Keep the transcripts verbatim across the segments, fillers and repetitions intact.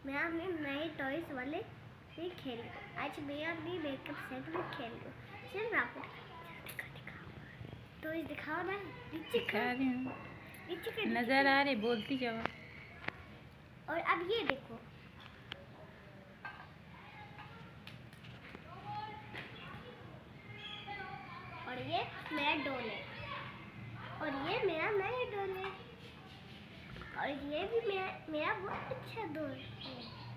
मैं अपने नए टॉयज वाले भी खेल रही हूँ। आज मैं अपनी मेकअप सेट में खेल रही हूँ। चल मैं आपको टॉयज दिखाओ ना। नीचे दिखा रही हूँ, नीचे कर नजर आ रही, बोलती जाओ। और अब ये देखो, और ये मेरा डॉल है, और ये मेरा नया डॉल है, और ये भी मेरा मेरा बहुत अच्छा डॉल है।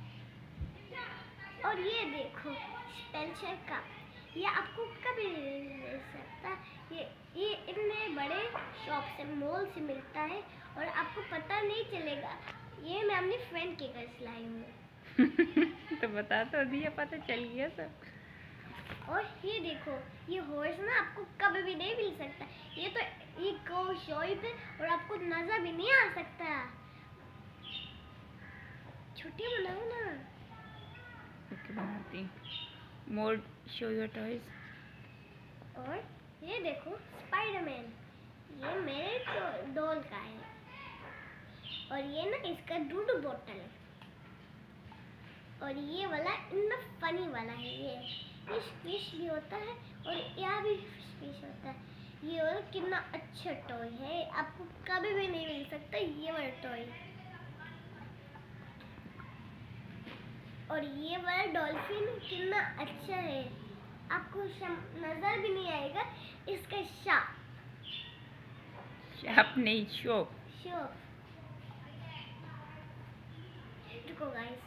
और ये देखो स्पेंसर का, ये आपको कभी नहीं मिल सकता। ये ये इतने बड़े शॉप से, मॉल से मिलता है और आपको पता नहीं चलेगा। ये मैं अपनी फ्रेंड के घर से लाई हूँ। तो बता तो दिया, पता चल गया सब। और ये देखो, ये हॉर्स ना आपको कभी भी नहीं मिल सकता। ये तो एक शॉप है और आपको नजर भी नहीं आ सकता। छुट्टी बनाओ ना। ओके, बनाती। More show your toys. और ये देखो स्पाइडरमैन, ये मेरे डॉल का है, और ये ना इसका दूध बोतल है, और ये वाला इतना फनी वाला है। ये फिश फिश भी होता है और यहाँ भी फिश फिश होता है। ये और कितना अच्छा टॉय है, आपको कभी भी नहीं मिल सकता ये वाला टॉय। और ये वाला डॉल्फिन कितना अच्छा है, आपको नजर भी नहीं आएगा। इसका शार्प शार्प नहीं, शॉप शॉप रुको guys,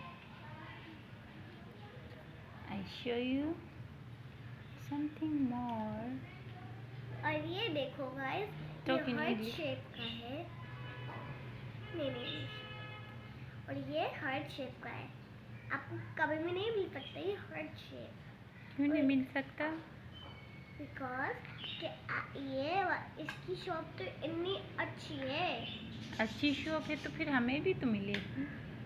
I show you something more. और ये देखो गाइस, तो ये हार्ट शेप का है। नहीं नहीं, और ये हार्ट शेप का है, आपको कभी भी नहीं मिल सकता ये हार्ट शेप। क्यों नहीं मिल सकता? बिकॉज ये इसकी शॉप तो इतनी अच्छी है। अच्छी शॉप है तो फिर हमें भी तो मिलेगी।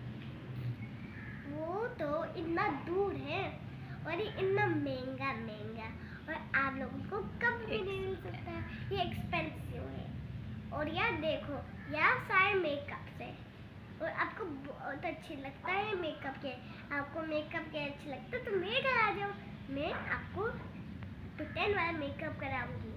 वो तो इतना दूर है और ये इतना महंगा महंगा, और आप लोगों को कभी भी नहीं मिल सकता। ये एक्सपेंसिव है। और यार देखो, यार सारे मेकअप से, और आपको बहुत अच्छे लगता है मेकअप के, आपको मेकअप के अच्छे लगता है तो मेरे घर आ जाओ, मैं आपको प्रिटेंड वाला मेकअप कराऊंगी।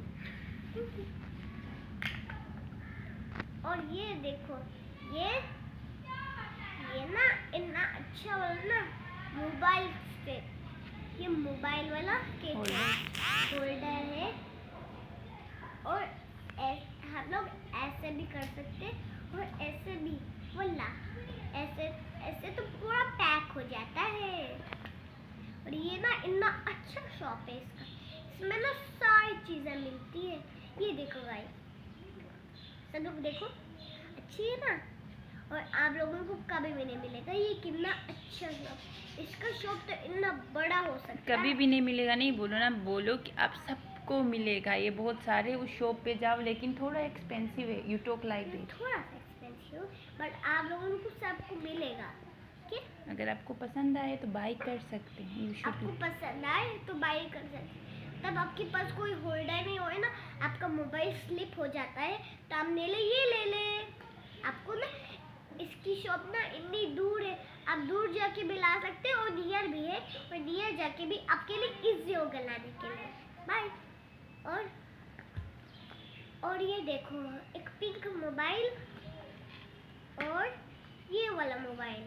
और ये देखो, ये ये ना इतना अच्छा वाला ना मोबाइल से, ये मोबाइल वाला होल्डर है, और हम लोग ऐसे भी कर सकते और ऐसे भी, वल्ला ऐसे ऐसे तो पूरा पैक हो जाता है। और ये ना इतना अच्छा शॉप है इसका, इसमें ना सारी चीजें मिलती है। ये देखो गाइस, सब लोग देखो, अच्छी है ना, और आप लोगों को कभी भी नहीं मिलेगा। ये कितना अच्छा शॉप, इसका शॉप तो इतना बड़ा हो सकता है। कभी भी नहीं मिलेगा नहीं बोलो ना, बोलो कि आप सबको मिलेगा। ये बहुत सारे उस शॉप पे जाओ, लेकिन थोड़ा एक्सपेंसिव है। You talk like this. थोड़ा सा एक्सपेंसिव, बट आप लोगों को सबको मिलेगा। ठीक, अगर आपको पसंद आए तो बाय कर सकते हैं। You should. आपको पसंद आए तो बाय कर सकते हैं। तब आपके पास कोई होल्डर नहीं होए ना, आपका मोबाइल स्लिप हो जाता है, तो आप ले ले, ये ले ले। आपको ना इसकी शॉप ना इतनी दूर है, आप दूर जाके भी ला सकते हैं, और नियर भी है, और नियर जाके भी आपके लिए इजी होगा लाने के लिए। बाय। और और ये देखो, एक पिंक मोबाइल और ये वाला मोबाइल,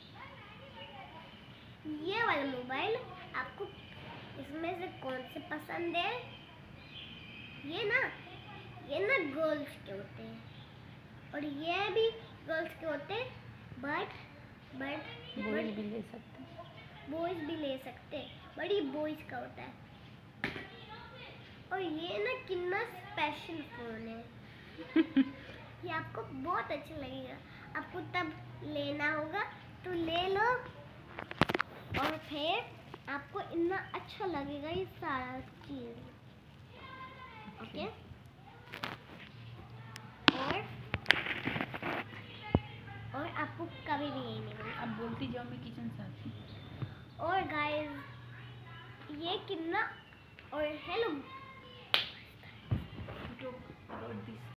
ये वाला मोबाइल आपको इसमें से कौन से पसंद है? ये ना ये ना गर्ल्स के होते हैं, और ये भी गर्ल्स के होते हैं, बट बट बॉयज भी ले सकते हैं। बॉयज भी ले सकते हैं, बट ये बॉयज का होता है। और ये ना कितना स्पेशल फोन है। ये आपको बहुत अच्छा लगेगा, आपको तब लेना होगा तो ले लो, और फिर आपको इतना अच्छा लगेगा ये सारा चीज। ओके, और और आपको कभी भी यही नहीं मिलेगा। अब बोलती जाओ, मैं किचन से आती हूँ। और गाइस, ये कितना, और हेलो।